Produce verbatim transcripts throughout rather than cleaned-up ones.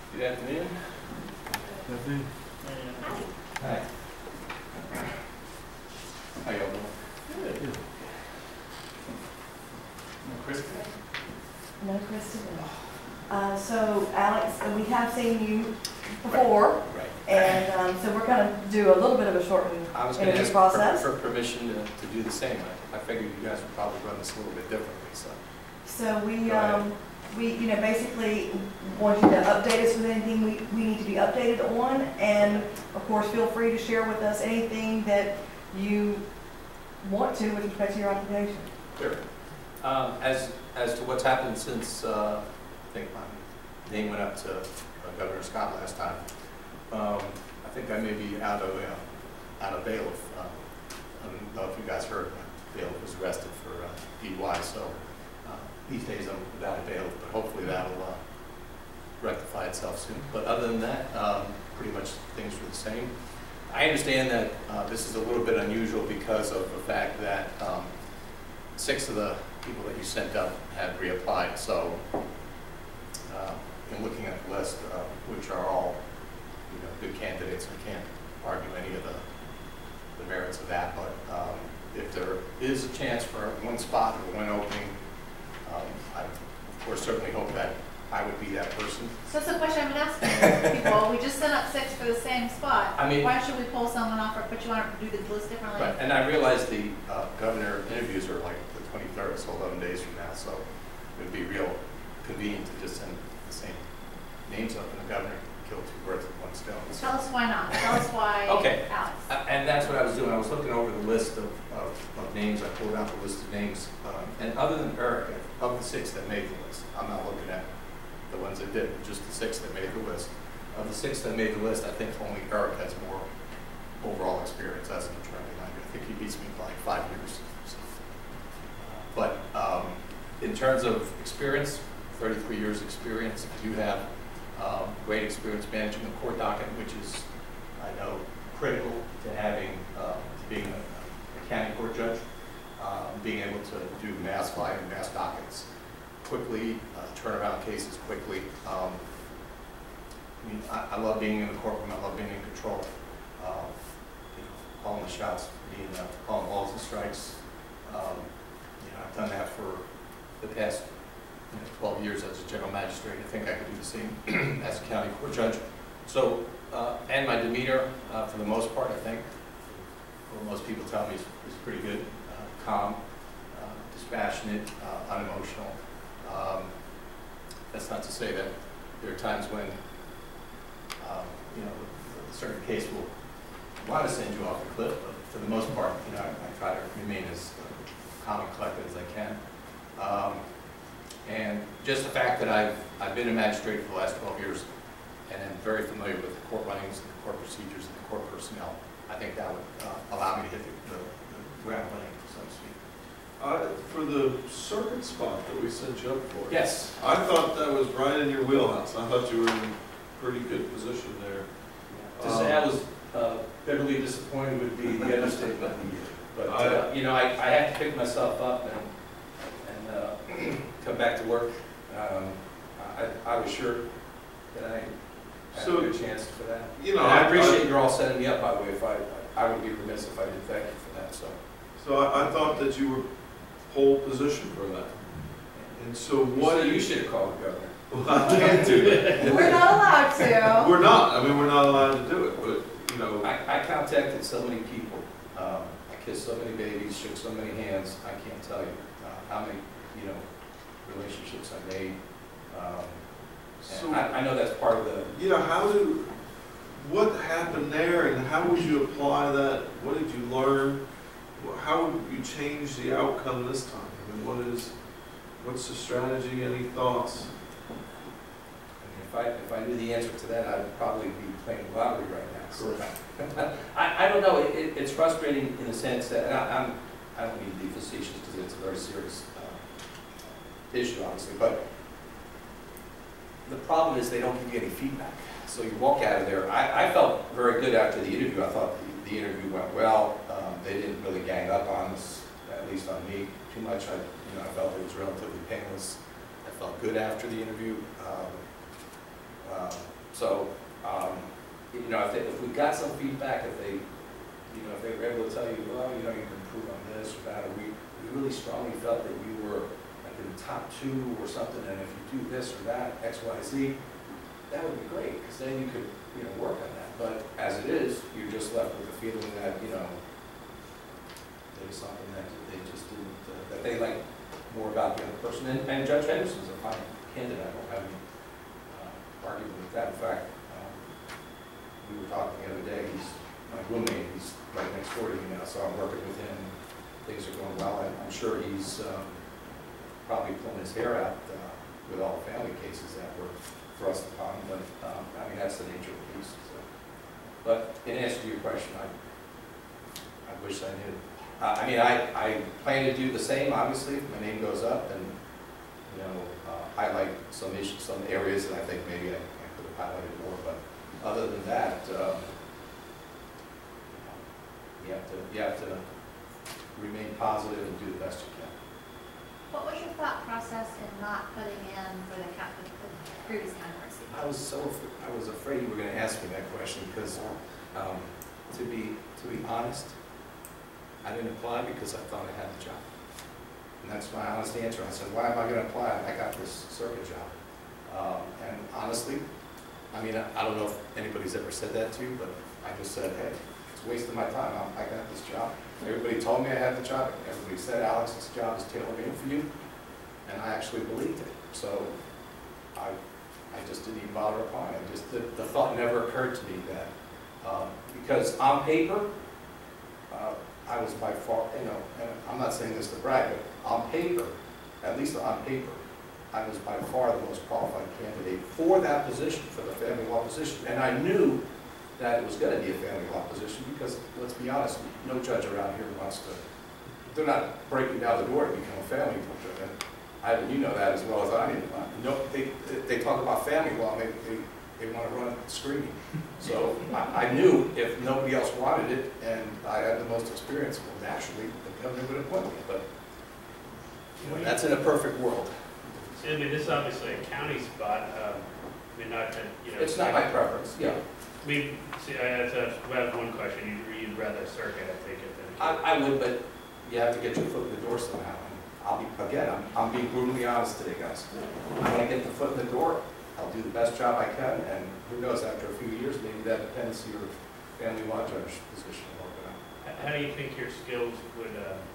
Good afternoon. Good afternoon. Hi. How y'all doing? Good. Kristen? No, Kristen. Uh, so, Alex, uh, we have seen you before, Right. and um, so we're going to do a little bit of a shortened I was going to interview ask for, process. for permission to, to do the same. I, I figured you guys would probably run this a little bit differently, so. So we, Go ahead. um, we, you know, basically want you to update us with anything we, we need to be updated on, and of course, feel free to share with us anything that you want to with respect to your application. Sure. Um, as, as to what's happened since, uh, I think my name went up to uh, Governor Scott last time, um, I think I may be out of, uh, out of bail. If, uh, I don't know if you guys heard, bail was arrested for uh, D U I, so uh, these days I'm without a bail, but hopefully that'll uh, rectify itself soon. But other than that, um, pretty much things are the same. I understand that uh, this is a little bit unusual because of the fact that um, six of the people that you sent up had reapplied. So, uh, in looking at the list, uh, which are all, you know, good candidates, I can't argue any of the, the merits of that. But um, if there is a chance for one spot or one opening, um, I, of course, certainly hope that I would be that person. So that's the question I've been asking people. We just sent up six for the same spot. I mean, why should we pull someone off or put you on or do the list differently? right, and I realize the uh, governor interviews are like the twenty-third, so eleven days from now, so it would be real convenient to just send the same names up, and the governor can kill two birds with one stone. So. Tell us why not. Tell us why, Okay. Alex. Uh, and that's what I was doing. I was looking over the list of, of, of names. I pulled out the list of names, um, and other than Eric, of the six that made the list, I'm not looking at the ones that did, just the six that made the list. Of the six that made the list, I think only Eric has more overall experience as an attorney. I think he beats me by like five years. So. But um, in terms of experience, thirty-three years experience, I do have um, great experience managing the court docket, which is, I know, critical to having, uh, to being a, a county court judge, uh, being able to do mass filing, mass dockets quickly, uh, turn around cases quickly. Um, I mean, I, I love being in the courtroom. I love being in control. Uh, you know, calling the shots, being uh, calling balls and strikes. Um, you know, I've done that for the past you know, twelve years as a general magistrate. I think I could do the same as a county court judge. So, uh, and my demeanor, uh, for the most part, I think, what most people tell me is, is pretty good. Uh, calm, uh, dispassionate, uh, unemotional. Um, that's not to say that there are times when, um, you know, a certain case will want to send you off the cliff, but for the most part, you know, I, I try to remain as uh, calm and collected as I can. Um, and just the fact that I've, I've been a magistrate for the last twelve years and am very familiar with the court runnings and the court procedures and the court personnel, I think that would uh, allow me to hit the, the, the ground running, so to speak. Uh, for the circuit spot that we sent you up for. Yes. I thought that was right in your wheelhouse. I thought you were in pretty good position there. To say I was uh, bitterly disappointed would be the understatement. But, uh, you know, I, I have to pick myself up and, and uh, come back to work. Um, I, I was sure that I had So, a good chance for that. You know, and I I- appreciate I- you all setting me up, by the way. If I, I would be remiss if I didn't thank you for that. So, So I, I thought that you were pole position for that. And so what so do you should have called the governor. Well, I can't do that. We're not allowed to. We're not. I mean, we're not allowed to do it. But you know, I, I contacted so many people. Um, I kissed so many babies, shook so many hands. I can't tell you uh, how many, you know, relationships I made. Um, so I, I know that's part of the. you know, how do what happened there, and how would you apply that? What did you learn? How would you change the outcome this time? I mean, what is what's the strategy? Any thoughts? If I if I knew the answer to that, I'd probably be playing lottery right now. So I, I don't know. It, it, it's frustrating in the sense that and I, I'm I don't mean to be facetious because it's a very serious uh, issue, obviously. But the problem is they don't give you any feedback. So you walk out of there. I, I felt very good after the interview. I thought the, the interview went well. Um, they didn't really gang up on us, at least on me, too much. I you know I felt it was relatively painless. I felt good after the interview. Um, Um, So, um, you know, if, they, if we got some feedback, if they, you know, if they were able to tell you, well, you know, you can improve on this or that, or we, we really strongly felt that you were like in the top two or something, and if you do this or that, X, Y, Z, that would be great, because then you could, you know, work on that. But as it is, you're just left with the feeling that, you know, there's something that they just didn't, uh, that they like more about the other person. And, and Judge Henderson's a fine candidate. I don't have any uh, argument with that. In fact, um, we were talking the other day. He's my roommate. He's right next door to me now, so I'm working with him. Things are going well. I'm, I'm sure he's um, probably pulling his hair out uh, with all the family cases that were thrust upon him. But um, I mean, that's the nature of the beast. So. But in answer to your question, I I wish I knew. Uh, I mean, I, I plan to do the same, obviously, if my name goes up, and, you know, uh, highlight some issues, some areas that I think maybe I, I could have highlighted more, but other than that, um, you have to, you have to remain positive and do the best you can. What was your thought process in not putting in for the, cap the previous controversy? I was so, af- I was afraid you were gonna ask me that question, because, um, to be, to be honest, I didn't apply because I thought I had the job. And that's my honest answer. I said, why am I going to apply? I got this circuit job. Um, and honestly, I mean, I, I don't know if anybody's ever said that to you, but I just said, hey, it's a waste of my time. I, I got this job. Everybody told me I had the job. Everybody said, Alex, this job is tailor-made for you. And I actually believed it. So I, I just didn't even bother applying. I just, the, the thought never occurred to me that, um, because on paper, uh, I was by far, you know, and I'm not saying this to brag, but on paper, at least on paper, I was by far the most qualified candidate for that position, for the family law position. And I knew that it was going to be a family law position because, let's be honest, no judge around here wants to, they're not breaking down the door to become a family law judge. And I, you know that as well as I do. No, they, they talk about family law, and they, they, they want to run screaming. So I, I knew if nobody else wanted it, and I had the most experience, well, naturally, the governor would appoint me. But you know, that's in a perfect world. I mean, this is obviously a county spot. Um, I mean, not that, you know. It's not my preference, yeah. I mean, see, I have, to, I have one question. You'd, you'd rather circuit, I take it, than. I, I would, but you have to get your foot in the door somehow. And I'll be, again, I'm, I'm being brutally honest today, guys. I want to get the foot in the door. I'll do the best job I can, and who knows, after a few years, maybe that depends on your family law judge position will open up. How do you think your skills would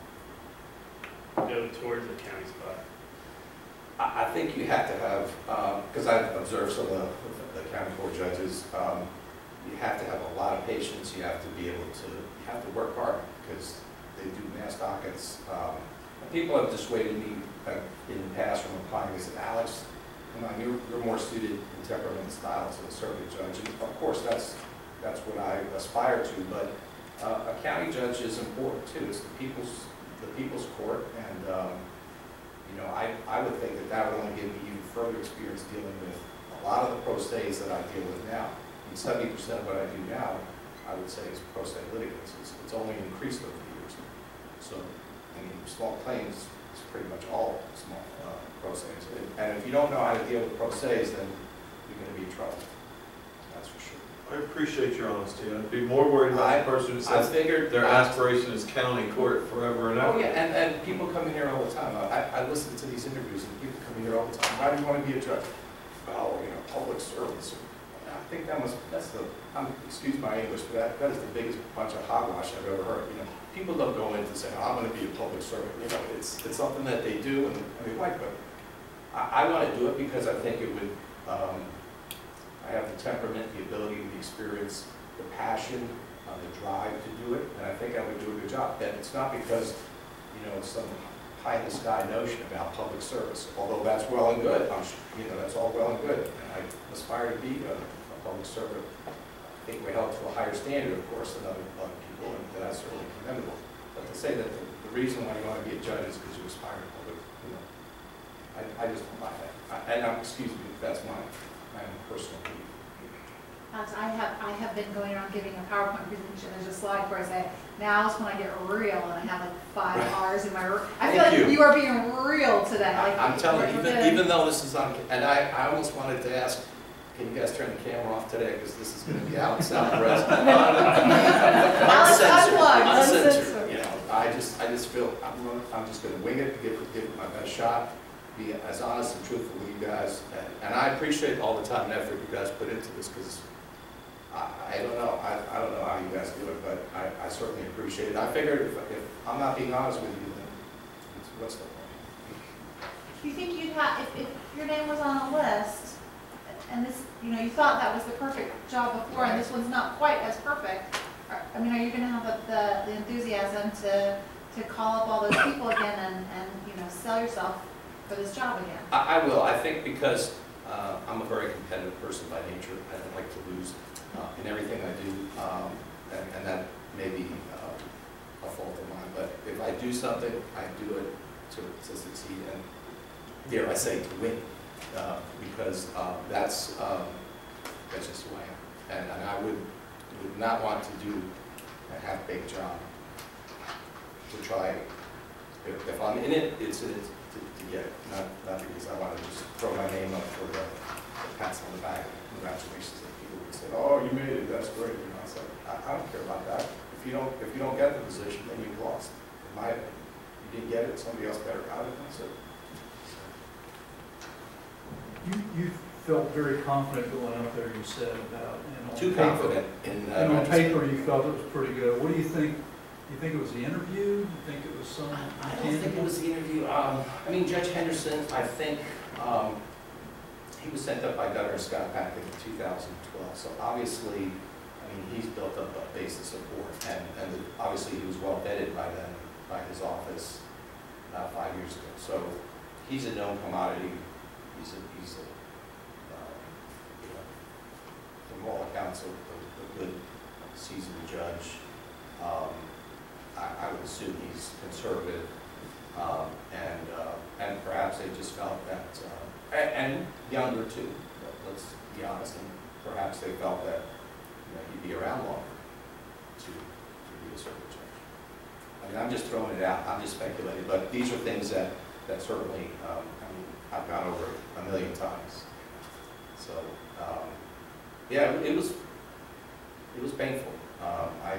uh, go towards the county spot? I, I think you have to have, because um, I've observed some of the, the county court judges, um, you have to have a lot of patience. You have to be able to, you have to work hard because they do mass dockets. Um, and people have dissuaded me uh, in the past from applying. They said, Alex, come on, you're, you're more suited in temperament and style to a circuit judge. And of course, that's that's what I aspire to. But uh, a county judge is important too. It's the people's the people's court, and um, you know, I I would think that that would only give me even further experience dealing with a lot of the pro se's that I deal with now. And seventy percent of what I do now, I would say, is pro se litigants. It's, it's only increased over the years. So, I mean, small claims is pretty much all small. Uh, pro se's. And if you don't know how to deal with pro se's, then you're going to be in trouble. That's for sure. I appreciate your honesty. I'd be more worried about I- the person who I says figured their aspiration is county court forever and ever. Oh, yeah, and, and people come in here all the time. I, I listen to these interviews, and people come in here all the time. Why do you want to be a judge? Oh, you know, public service. I think that must, that's the, um, excuse my English, but that, that is the biggest bunch of hogwash I've ever heard. You know, people don't go into saying, oh, I'm going to be a public servant. You know, it's, it's something that they do, and I mean, like, but I, I want to do it because I think it would, um, I have the temperament, the ability, the experience, the passion, uh, the drive to do it, and I think I would do a good job. And it's not because, you know, it's some pie-in-the-sky notion about public service, although that's well and good. I'm sure, you know, that's all well and good, and I aspire to be a, a public servant. I think we're held to a higher standard, of course, than other, other people, and that's certainly commendable. But to say that the, the reason why you want to be a judge is because you aspire to public, you know, I, I just don't buy that. I, and I'm, excuse me, that's my, my personal belief. Alex, I have, I have been going around giving a PowerPoint presentation. There's a slide where I say, now's when I get real, and I have like five R's in my, I feel Thank like you. you are being real today. Like, I, I'm telling you, you're even, good. even though this is on, and I, I almost wanted to ask, can you guys turn the camera off today, because this is gonna be Alex Alvarez. Alex, Uncensored, unplugged. uncensored, you know, I just, I just feel, I'm, gonna- I'm just gonna wing it, give, give it my best shot, be as honest and truthful with you guys, and, and I appreciate all the time and effort you guys put into this, because I, I don't know, I, I don't know how you guys do it, but I, I certainly appreciate it. I figured if, if I'm not being honest with you, then it's- what's the point? Do you think you'd have, if, if your name was on a list, and this, you know, you thought that was the perfect job before, and this one's not quite as perfect, are- I mean, are you gonna have the, the, the enthusiasm to, to call up all those people again and, and, you know, sell yourself for this job again? I, I will, I think because uh, I'm a very competitive person by nature, I don't like to lose uh, in everything I do, um, and, and that may be uh, a fault of mine, but if I do something, I do it to, to succeed, and dare I say, to win, uh, because uh, that's, um, that's just who I am, and, and I would, would not want to do a half-baked job to try, if, if I'm in it, it's in it to, to get it, not, not because I want to just throw my name up for the, the pats on the back, congratulations, and people would say, oh, you made it, that's great, you know, it's like, I, I don't care about that. If you don't, if you don't get the position, then you've lost, in my opinion. You didn't get it, somebody else better got it, that's it. You, you felt very confident going up there, you said, about, and on Too paper- confident in, uh. And on my- paper, you felt it was pretty good. What do you think? Do you think it was the interview? Do you think it was some I don't think it intangible? was the interview. Um, I mean, Judge Henderson, I think, um, he was sent up by Governor Scott back in two thousand twelve. So obviously, I mean, he's built up a base of support, and, and obviously he was well vetted by then, by his office, about five years ago. So he's a known commodity. He's a, he's a, uh, you know, from all accounts, a, a good seasoned judge. Um, I, I would assume he's conservative, um, and, uh, and perhaps they just felt that, uh, and, and younger too, but let's be honest, and perhaps they felt that, you know, he'd be around longer to, to be a circuit judge. I mean, I'm just throwing it out, I'm just speculating, but these are things that, that certainly, um, I mean, I've gone over a million times. So, um, yeah, it was, it was painful. Um, I,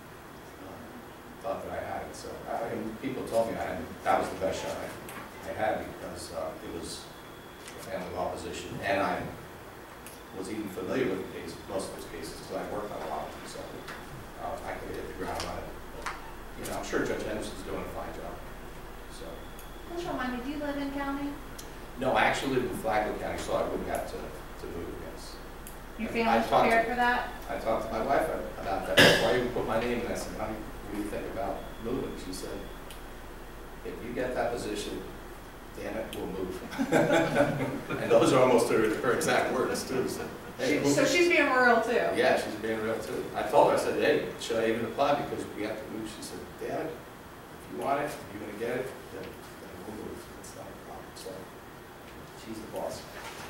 thought that I had it, so I mean, people told me I had, that was the best shot I, I had because uh, it was a family law position, and I was even familiar with the case, most of those cases, because I worked on a lot of them, so uh, I could hit the ground on it. You know, I'm sure Judge Henderson's doing a fine job. So, Just remind me, do you live in county? no, I actually live in Flagler County, so I wouldn't have to, to move, yes. Your I family's talked to- prepared for that? I talked to my wife about that, that's why you put my name in. I said, honey, what do you think about moving? She said, if you get that position, damn it, we'll move. And those are almost her, her exact words too. So, hey, So move. she's being rural too? Yeah, she's being real too. I told her, I said, hey, should I even apply because we have to move? She said, damn it, if you want it, if you're gonna get it, then, then we'll move. It's not a problem. So she's the boss.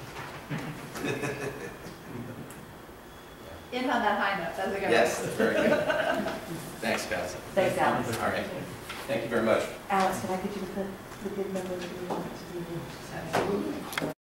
End on that high note, that's a good one. Yes, very good. Thanks, guys. Thanks, Alex. All right. Thank you very much. Alex, can I get you to put the good number to be on to be? Absolutely.